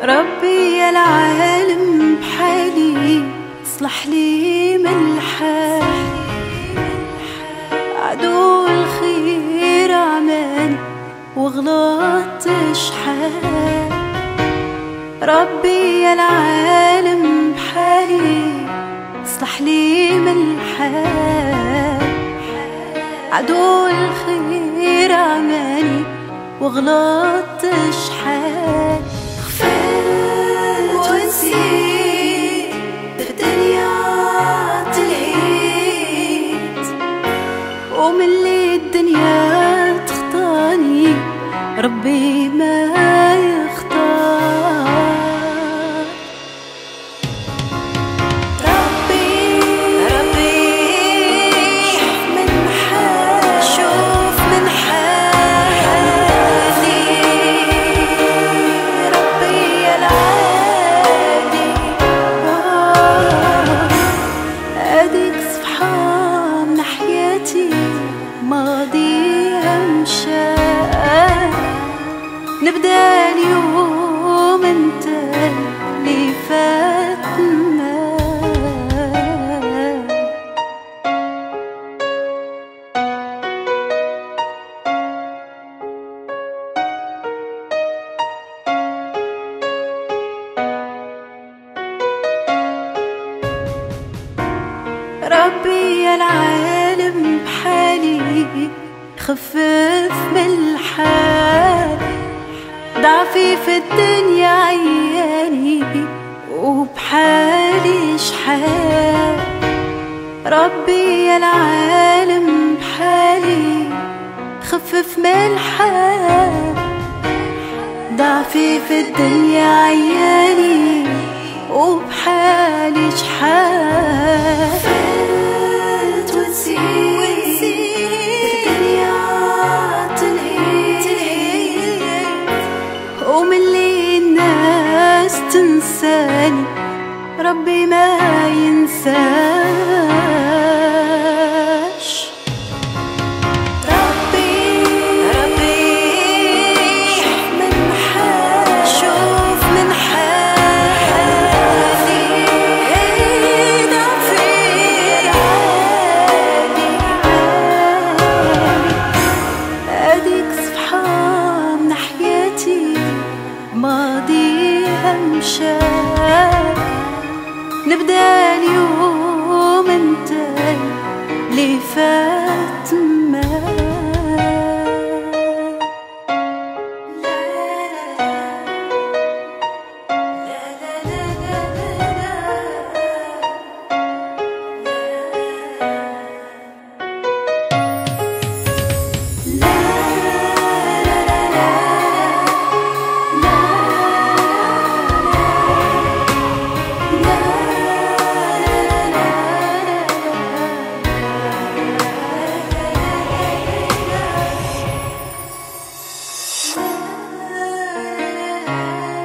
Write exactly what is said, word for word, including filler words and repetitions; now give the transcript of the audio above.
ربي يا العالم بحالي اصلح لي من الحال، عدو الخير عماني وغلطت شحال. ربي يا العالم بحالي اصلح لي من الحال، عدو الخير عماني وغلطت شحال. خفيت ونسيت بالدنيا تلهيت، ومن اللي الدنيا تخطاني ربي ما يختار. ربي ربي من حالي، شوف من حالي. ربي يا العالي، اديك صفحة من حياتي ماضيها مشى، نبدا اليوم انت اللي فاتنا. ربي يا العالم بحالي خفف من الحال، ضعفي في الدنيا عياني وبحالي شحال. ربي يا العالم بحالي خفف من الحال، ضعفي في الدنيا عياني وبحالي شحال. فات ونسيت بالدنيا تلهيت، ومن اللي الناس تنساني ربي ما ينساش. ربي ربي من حالي، شوف من حالي. ضعفي عالي عالي، اديك صفحة من حياتي ماضيها مشى، نبدا اليوم انت اللي فات ما. La